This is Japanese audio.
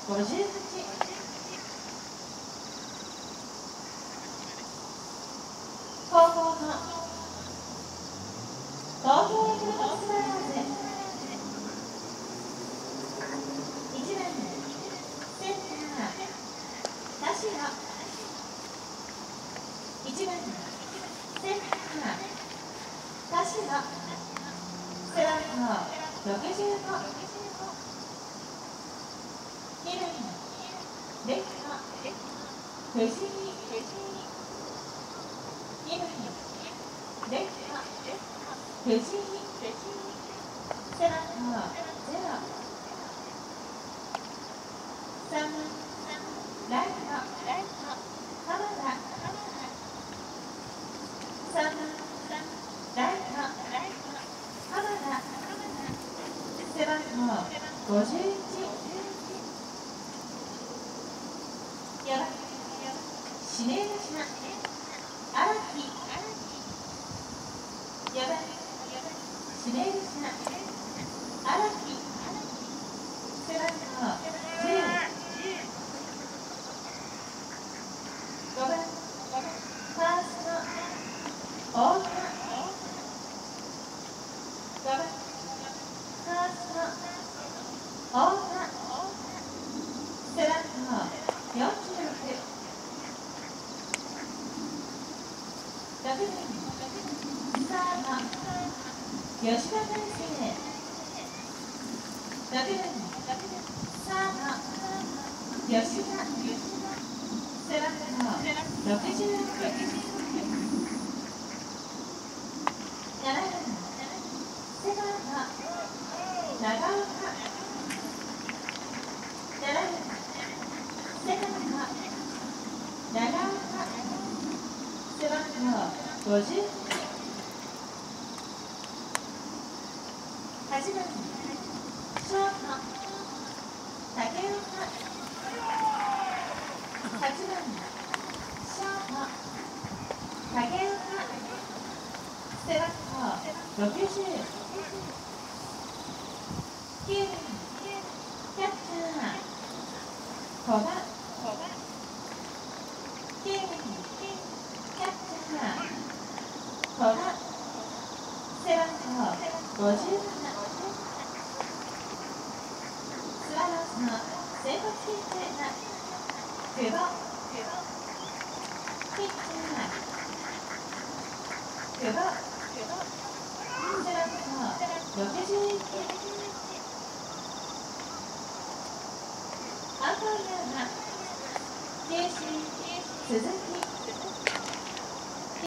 58、後方の東京エクロスバラーズ、1番センター田代、1番センター田代、背番号65、2番レフト藤井、2番レフト藤井、背番号0、3番ライト浜田、3番ライト浜田、背番号51、4番指名打者荒木、4番指名打者荒木、背番号10、5番ファースト太田、5番ファースト太田、背番号46、6番サード吉田大成、6番サード吉田、背番号66、7番セカンド長岡、7番セカンド長岡、背番号50、8番ショート竹岡、8番ショート竹岡、背番号60、9番キャッチャー古賀、9番キャッチャー古賀、背番号57、スワローズの先発ピッチャーが久保、ピッチャー久保、背番号61、アンパイアが球審鈴木、